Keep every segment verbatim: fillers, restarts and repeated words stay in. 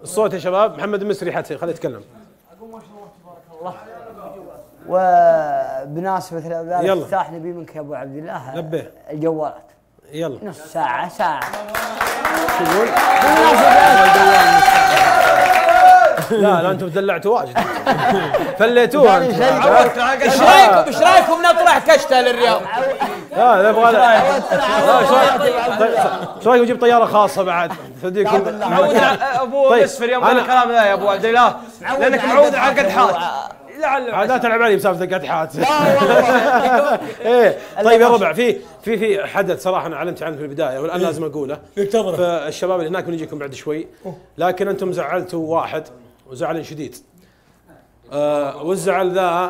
الصوت يا شباب. محمد المسري حتى خليه يتكلم. اقول ما شاء الله تبارك الله. وبمناسبة ذلك افتتاح نبي منك يا ابو عبد الله نبه الجوالات. يلا نص ساعة ساعة. شو تقول؟ لا لا انتم دلعتوا واجد. فليتوها. ايش رايكم ايش رايكم نطرح كشته للرياض؟ لا نبغى لا ايش رايكم نجيب طياره خاصه بعد توديكم؟ معود ابو مسفر يوم الكلام ذا يا ابو عبد الله لانك معود على قدحات. عاد لا تلعب علي بسالفه القدحات. ايه طيب يا ربع في في في حدث صراحه انا علمت عنه في البدايه والان لازم اقوله. فالشباب اللي هناك بنجيكم بعد شوي لكن انتم زعلتوا واحد وزعل شديد. آه والزعل ذا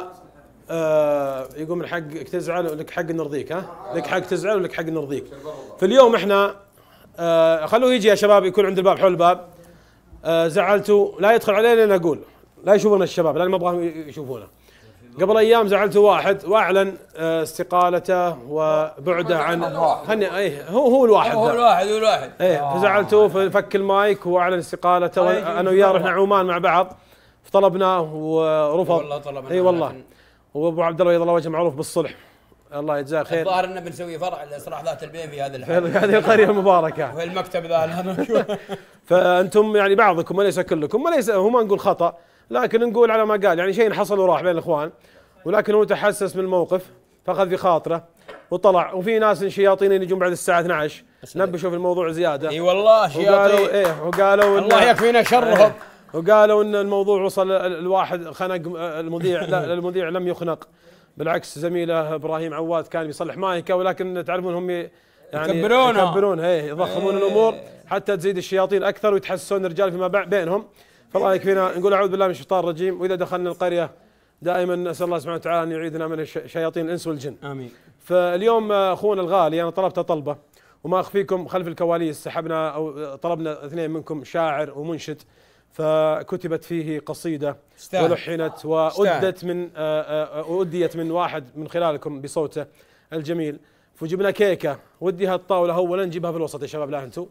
آه يقول من حقك تزعل ولك حق نرضيك. ها لك حق تزعل ولك حق نرضيك. في اليوم احنا آه خلوه يجي يا شباب يكون عند الباب حول الباب. آه زعلتوا لا يدخل علينا لين اقول لا يشوفون الشباب لان ما ابغاهم يشوفونه. قبل ايام زعلتوا واحد واعلن آه استقالته وبعده عن هني ايه هو هو الواحد هو الواحد هو الواحد ايه فزعلتوه ففك المايك واعلن استقالته. انا وياه رحنا عمان مع بعض فطلبناه ورفض. والله طلبنا اي والله. وابو عبد الله الله وجه معروف بالصلح الله يجزاه خير. الظاهر انه بنسوي فرع لاصلاح ذات البين في هذا الحال في هذه القريه المباركه في المكتب ذا. فانتم يعني بعضكم وليس كلكم وليس هو ما نقول خطا لكن نقول على ما قال يعني شيء حصل وراح بين الاخوان ولكن هو تحسس من الموقف فاخذ في خاطره وطلع. وفي ناس شياطين يجون بعد الساعه اثني عشر نبشوا في الموضوع زياده. اي والله شياطين. وقالوا ايه وقالوا الله يكفينا شرهم. ايه وقالوا ان الموضوع وصل الواحد خنق المذيع. لا المذيع لم يخنق بالعكس زميله ابراهيم عواد كان بيصلح مايكه ولكن تعرفون هم يعني يكبرونه يكبرون ايه يضخمون ايه الامور حتى تزيد الشياطين اكثر ويتحسسون الرجال فيما بينهم. فالله يكفينا نقول اعوذ بالله من الشيطان الرجيم. واذا دخلنا القريه دائما نسال الله سبحانه وتعالى ان يعيذنا من شياطين الانس والجن. امين. فاليوم اخونا الغالي انا طلبت طلبه وما اخفيكم خلف الكواليس سحبنا او طلبنا اثنين منكم شاعر ومنشد فكتبت فيه قصيده استاهل. ولحنت وأدت من أديت من واحد من خلالكم بصوته الجميل. فجبنا كيكه ودي هالطاوله اولا نجيبها في الوسط يا شباب. لا انتم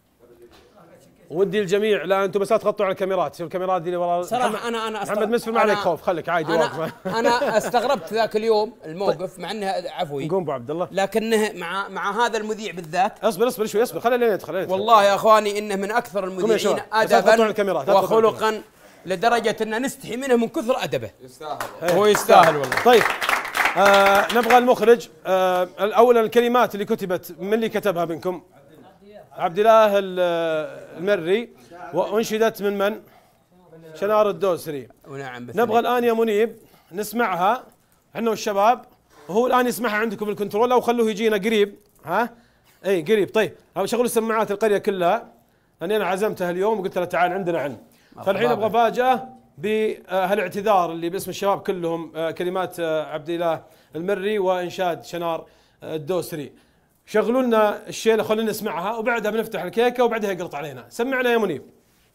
ودي الجميع لا انتم بس لا تغطوا على الكاميرات. الكاميرات دي اللي ورا صراحه انا انا محمد مسفر ما عليك خوف خليك عادي واقف. انا استغربت ذاك اليوم الموقف مع انه عفوي قوم ابو عبد الله لكنه مع مع هذا المذيع بالذات. اصبر اصبر شوي اصبر خلينا يدخل. والله يا اخواني انه من اكثر المذيعين ادبا وخلقا لدرجه ان نستحي منه من كثر ادبه. يستاهل هو يستاهل والله. طيب آه نبغى المخرج. آه اولا الكلمات اللي كتبت من اللي كتبها منكم؟ عبد الله المري وانشدت من من؟ شنار الدوسري. ونعم نبغى الان يا منيب نسمعها احنا والشباب وهو الان يسمعها عندكم في الكنترول او خلوه يجينا قريب. ها اي قريب. طيب ابغى شغلوا سماعات القريه كلها لاني انا عزمته اليوم وقلت له تعال عندنا علم. فالحين ابغى فاجاه بهالاعتذار اللي باسم الشباب كلهم كلمات عبد الله المري وانشاد شنار الدوسري. شغلوا لنا الشيله خلونا نسمعها وبعدها بنفتح الكيكه وبعدها يقلط علينا. سمعنا يا منيب.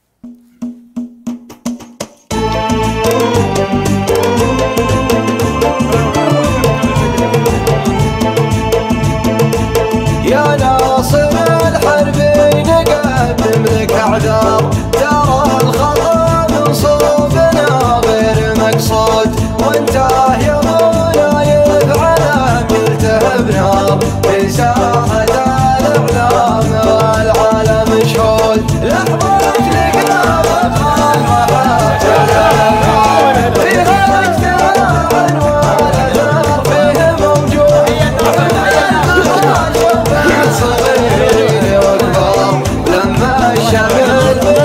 يا ناصر الحربي نقدم لك اعذار ترى الخطا من صوبنا غير مقصود وانت يا منايب على ملتهب نار في ساحه الاعلام والعالم شهود لحظه لقاء المحاجر فيها اجتماع والنار فيه موجود صغير وكبار لما الشمل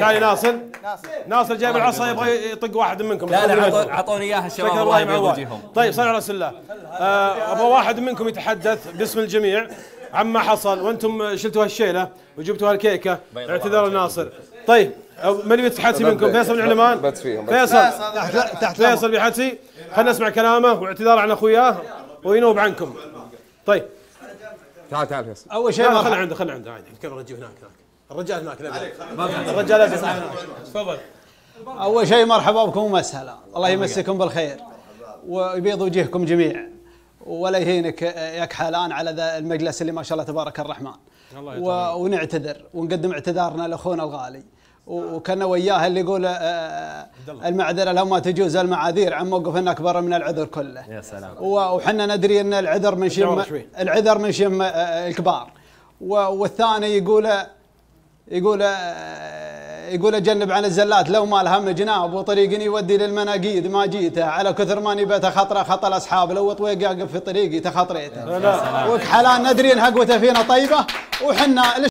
تعالي ناصر. ناصر جايب العصا يبغى يطق واحد منكم. لا لا اعطوني اياها الشباب الله يبيض وجههم. طيب صلوا على رسول الله. ابغى واحد منكم يتحدث باسم الجميع عما حصل، وانتم شلتوا هالشيله وجبتوا هالكيكه. اعتذار ناصر. طيب من يتحدث منكم؟ فيصل بن علمان. فيصل تحت فيصل بيحدثي. خلينا نسمع كلامه واعتذار عن اخوياه وينوب عنكم. طيب تعال تعال فيصل. اول شيء خلنا عنده خلنا عنده عادي. كم الرجال هناك هناك الرجال هناك الرجال لازم هناك. تفضل. اول شيء مرحبا بكم ومسهلا، الله يمسكم بالخير ويبيض وجهكم جميع ولا يهينك يا كحلان على ذا المجلس اللي ما شاء الله تبارك الرحمن. ونعتذر ونقدم اعتذارنا لاخونا الغالي، وكنا وياه اللي يقول المعذره لو ما تجوز المعاذير عن موقفنا اكبر من العذر كله. يا سلام. وحنا ندري ان العذر من شم العذر من شم الكبار. والثاني يقول يقول يقول جنب عن الزلات لو ما الهم جناب، وطريق يودي للمناقيد ما جيته، على كثر ما نبيت خطره خطى الاصحاب، لو طويق يقف في طريقي تخطريته. وكحلان ندري ان حقوته فينا طيبه، وحنا